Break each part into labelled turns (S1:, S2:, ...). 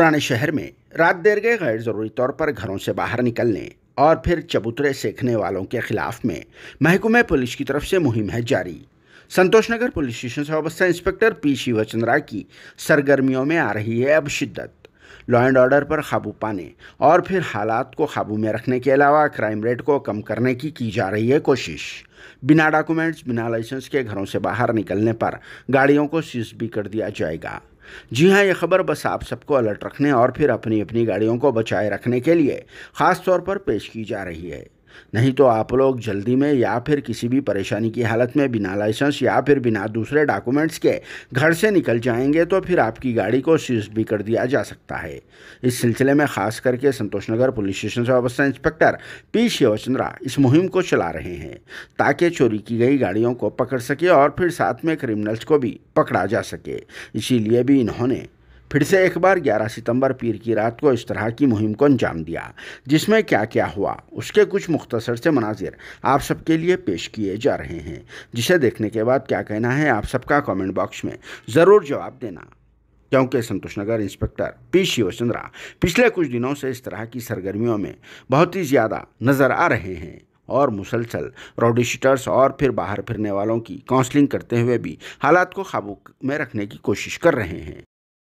S1: पुराने शहर में रात देर गए गैर जरूरी तौर पर घरों से बाहर निकलने और फिर चबूतरे सेकने वालों के खिलाफ में महकमे पुलिस की तरफ से मुहिम है जारी। संतोषनगर पुलिस स्टेशन से वाबस्ता इंस्पेक्टर पी शिवचंद्रा की सरगर्मियों में आ रही है अब शिद्दत। लॉ एंड ऑर्डर पर काबू पाने और फिर हालात को काबू में रखने के अलावा क्राइम रेट को कम करने की जा रही है कोशिश। बिना डॉक्यूमेंट्स बिना लाइसेंस के घरों से बाहर निकलने पर गाड़ियों को सीज भी कर दिया जाएगा। जी हाँ, ये खबर बस आप सबको अलर्ट रखने और फिर अपनी अपनी गाड़ियों को बचाए रखने के लिए ख़ास तौर पर पेश की जा रही है। नहीं तो आप लोग जल्दी में या फिर किसी भी परेशानी की हालत में बिना लाइसेंस या फिर बिना दूसरे डॉक्यूमेंट्स के घर से निकल जाएंगे तो फिर आपकी गाड़ी को सीज भी कर दिया जा सकता है। इस सिलसिले में खास करके संतोषनगर पुलिस स्टेशन से वाबस्ता इंस्पेक्टर पी शिवचंद्रा इस मुहिम को चला रहे हैं ताकि चोरी की गई गाड़ियों को पकड़ सके और फिर साथ में क्रिमिनल्स को भी पकड़ा जा सके। इसीलिए भी इन्होंने फिर से एक बार 11 सितंबर पीर की रात को इस तरह की मुहिम को अंजाम दिया, जिसमें क्या क्या हुआ उसके कुछ मुख्तसर से मनाजिर आप सबके लिए पेश किए जा रहे हैं, जिसे देखने के बाद क्या कहना है आप सबका कमेंट बॉक्स में ज़रूर जवाब देना। क्योंकि संतोषनगर इंस्पेक्टर पी शिवचंद्रा पिछले कुछ दिनों से इस तरह की सरगर्मियों में बहुत ही ज़्यादा नज़र आ रहे हैं और मुसलसल रोडी शीटर्स और फिर बाहर फिरने वालों की काउंसलिंग करते हुए भी हालात को काबू में रखने की कोशिश कर रहे हैं।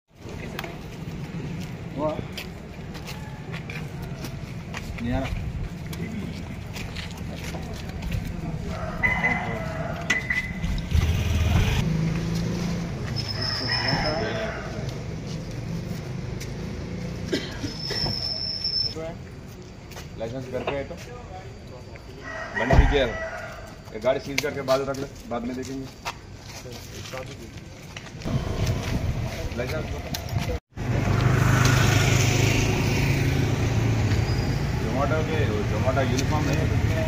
S2: लाइसेंस घर पे है तो बंद कीजिए, गाड़ी सीज करके बाद रख ले, बाद में देखेंगे। लाइसेंस जोमाटो यूनिफॉर्म नहीं है कुछ नहीं है।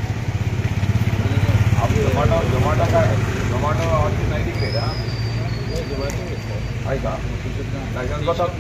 S2: आप जोमाटो और नहीं दिख रहे हाँ ऐसा लाइसेंस बताओ,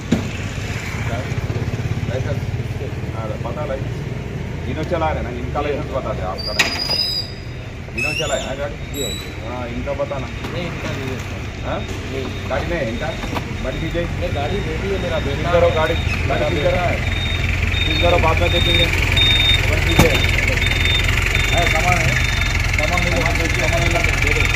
S2: लाइसेंस पता लाइसेंस इनो चला रहे ना, इनका लाइसेंस बता दे आपका लाइसेंस इनो चला है ना गाड़ी। हाँ इनका बताना नहीं, इनका नहीं है। हाँ गाड़ी नहीं है इनका, बड़ी की जाए गाड़ी रेडी है मेरा बेटा। करो गाड़ी कर रहा है, करो बाद में देखेंगे। बड़ी की है सामान है, सामान मिले सामान मिला दे दे।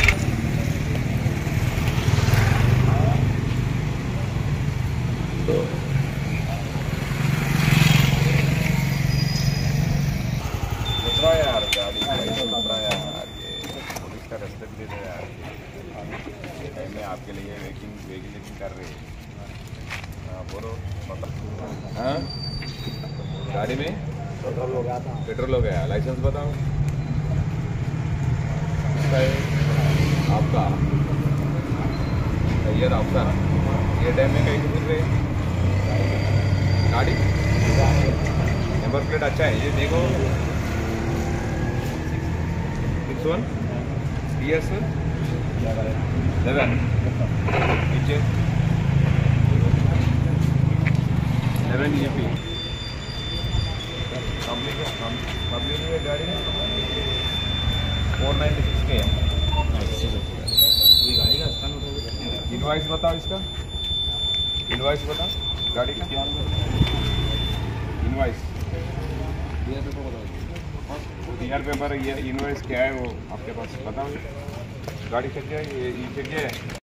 S2: यार गाड़ी यार, ये पुलिस का रास्ते भी दे दे यार, टाइम में आपके लिए वेटिंग कर रही है। हाँ बोलो पता। हाँ गाड़ी में पेट्रोल हो गया, लाइसेंस बताओ आपका, यार आपका ये टाइम में कहीं घूम रहे गाड़ी, नंबर प्लेट अच्छा है ये देखो, 61 PS 11 नीचे 11 EP पब्लिक है गाड़ी 496 के है। गाड़ी का इनवाइस बताओ, इसका इनवाइस बताओ गाड़ी का इनवाइस टीआर पेपर, ये इनवाइस क्या है वो आपके पास बताओ। गाड़ी चेक किया, ये चेक किया है।